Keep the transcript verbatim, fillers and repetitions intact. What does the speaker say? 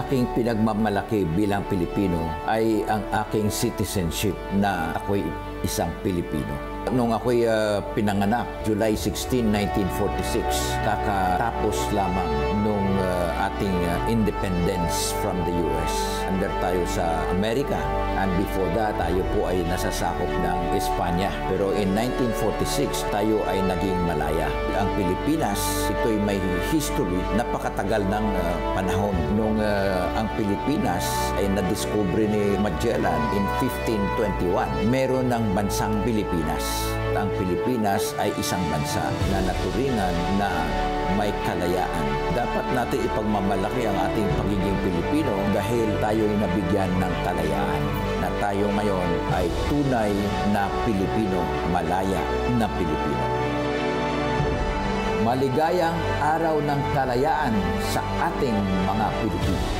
aking pinagmamalaki bilang Pilipino ay ang aking citizenship na ako'y isang Pilipino. Nung ako'y uh, pinanganak, July sixteenth, nineteen forty-six, kakatapos lamang nung uh, ating uh, independence from the U S. Under tayo sa Amerika, and before that, tayo po ay nasasakop ng Espanya. Pero in nineteen forty-six, tayo ay naging malaya. Ang Pilipinas, ito'y may history, napakatagal ng uh, panahon. Nung uh, ang Pilipinas ay nadiskubre ni Magellan in fifteen twenty-one, meron ng bansang Pilipinas. Ang Pilipinas ay isang bansa na naturingan na may kalayaan. Dapat natin ipagmamalaki ang ating pagiging Pilipino dahil tayo ay nabigyan ng kalayaan. Na tayo ngayon ay tunay na Pilipino, malaya na Pilipino. Maligayang araw ng kalayaan sa ating mga Pilipino.